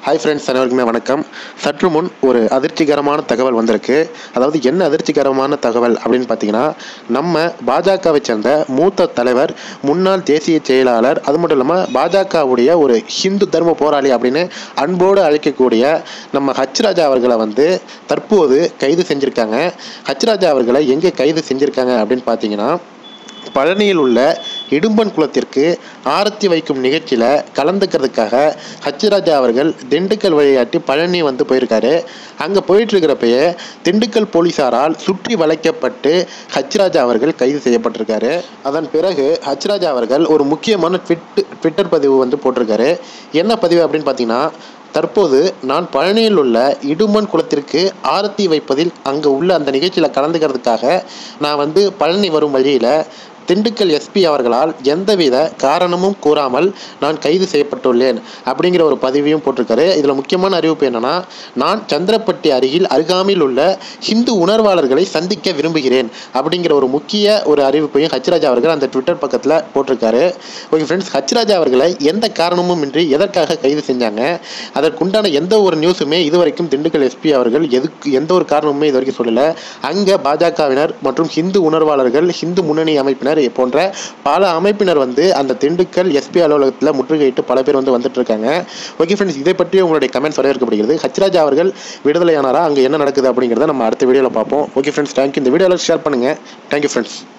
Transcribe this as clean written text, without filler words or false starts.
Hi friends, அனைவருக்குமே வணக்கம். சற்று முன் ஒரு அதிர்ச்சிகரமான தகவல் வந்திருக்கு. அதாவது என்ன அதிர்ச்சிகரமான தகவல் அப்படின்னு பார்த்தீங்கன்னா, நம்ம பாஜகவை சேர்ந்த மூத்த தலைவர், முன்னாள் தேசிய செயலாளர், அது மட்டும் இல்லாமல் பாஜகவுடைய ஒரு ஹிந்து தர்ம போராளி அப்படின்னு அன்போடு அழைக்கக்கூடிய நம்ம H.ராஜா அவர்களை தற்போது கைது செஞ்சுருக்காங்க. H.ராஜா அவர்களை எங்கே கைது செஞ்சுருக்காங்க அப்படின்னு பார்த்தீங்கன்னா, பழனியில் உள்ள இடும்பன் குளத்திற்கு ஆரத்தி வைக்கும் நிகழ்ச்சியில் கலந்துக்கிறதுக்காக H.ராஜா அவர்கள் திண்டுக்கல் வழியாட்டி பழனி போயிருக்காரு. அங்கே போயிட்டுருக்கிறப்பயே திண்டுக்கல் போலீஸாரால் சுற்றி வளைக்கப்பட்டு H.ராஜா அவர்கள் கைது செய்யப்பட்டிருக்காரு. அதன் பிறகு H.ராஜா அவர்கள் ஒரு முக்கியமான ட்விட்டர் பதிவு போட்டிருக்காரு. என்ன பதிவு அப்படின்னு பார்த்தீங்கன்னா, தற்போது நான் பழனியில் உள்ள இடும்பன் குளத்திற்கு ஆரத்தி வைப்பதில் அங்கே உள்ள அந்த நிகழ்ச்சியில் கலந்துக்கிறதுக்காக நான் பழனி வரும் வழியில் திண்டுக்கல் எஸ்பி அவர்களால் எந்தவித காரணமும் கூறாமல் நான் கைது செய்யப்பட்டுள்ளேன் அப்படிங்கிற ஒரு பதிவையும் போட்டிருக்காரு. இதில் முக்கியமான அறிவிப்பு என்னன்னா, நான் சந்திரப்பட்டி அருகாமையில் உள்ள ஹிந்து உணர்வாளர்களை சந்திக்க விரும்புகிறேன் அப்படிங்கிற ஒரு முக்கிய அறிவிப்பையும் H.ராஜா அவர்கள் அந்த ட்விட்டர் பக்கத்தில் போட்டிருக்காரு. ஓகே ஃப்ரெண்ட்ஸ், H.ராஜா அவர்களை எந்த காரணமும் இன்றி எதற்காக கைது செஞ்சாங்க, அதற்குண்டான எந்த ஒரு நியூஸுமே இதுவரைக்கும் திண்டுக்கல் எஸ்பி அவர்கள் எந்த ஒரு காரணமுமே இது வரைக்கும் சொல்லலை. அங்கே பாஜகவினர் மற்றும் ஹிந்து உணர்வாளர்கள், ஹிந்து முன்னணி அமைப்பினர் போன்ற பல அமைப்பினர் அந்த திண்டுக்கல் எஸ்பி அலுவலகத்தில் முற்றுகையிட்டு பல பேர் வந்துட்டு இருக்காங்க. ஓகே ஃப்ரெண்ட்ஸ், இதை பற்றி உங்களுடைய கமெண்ட்ஸ் வரவேற்கப்படுகிறது. H.ராஜா அவர்கள் விடுதலையானாரா, அங்கே என்ன நடக்குது அப்படிங்கிறத நம்ம அடுத்த வீடியோவில் பார்ப்போம். Okay friends, thank you. இந்த வீடியோவில் ஷேர் பண்ணுங்கள். Thank you friends.